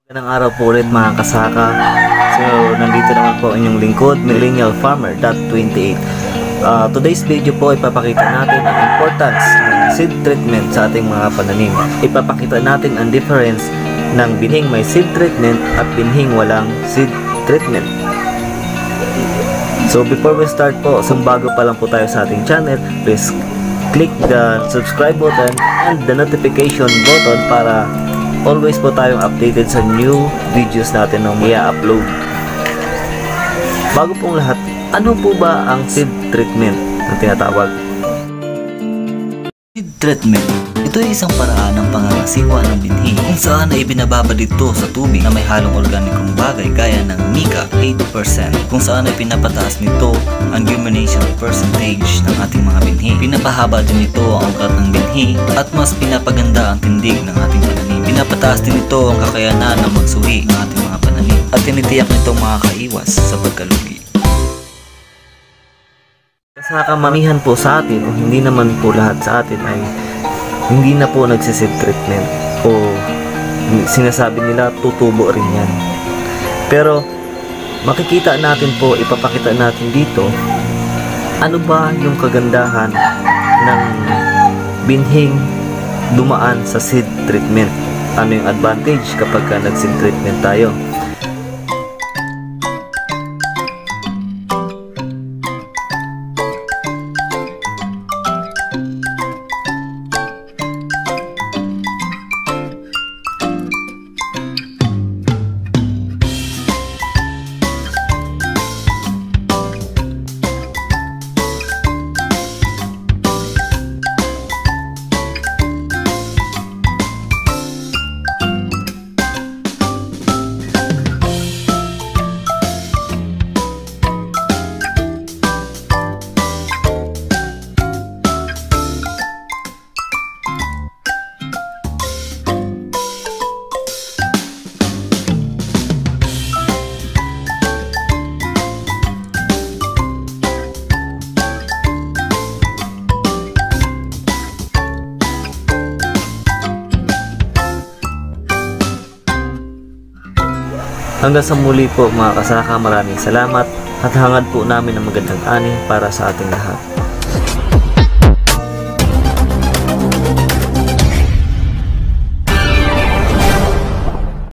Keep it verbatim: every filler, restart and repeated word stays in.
Magandang araw po ulit mga kasaka. So, nandito naman po inyong lingkod, Millennial Farmer twenty-eight. Uh, today's video po, ipapakita natin ang importance ng seed treatment sa ating mga pananim. Ipapakita natin ang difference ng binhing may seed treatment at binhing walang seed treatment. So, before we start po, kung bago pa lang po tayo sa ating channel, please click the subscribe button and the notification button para always po tayong updated sa new videos natin na i-upload. Bago pong lahat, ano po ba ang seed treatment na tinatawag? Seed treatment, ito ay isang paraan ng pangangasiwa ng binhi kung saan ay binababad ito sa tubig na may halong organikong bagay gaya ng mica eight percent, kung saan ay pinapataas nito ang germination percentage ng ating mga binhi. Pinapahaba din ito ang ugat ng binhi at mas pinapaganda ang tindig ng ating pananim. Pinapataas din ito ang kakayanan ng magsuhi ng ating mga pananim at tinitiyak nitong makakaiwas sa pagkalugi. Sa kamamihan po sa atin, o hindi naman po lahat sa atin, ay hindi na po nagsiseed treatment o sinasabi nila tutubo rin yan. Pero makikita natin po, ipapakita natin dito ano ba yung kagandahan ng binhing dumaan sa seed treatment. Ano yung advantage kapag ka nag-seed treatment tayo. Hanggang sa muli po mga kasaka, maraming salamat at hangad po namin ang magandang ani para sa ating lahat.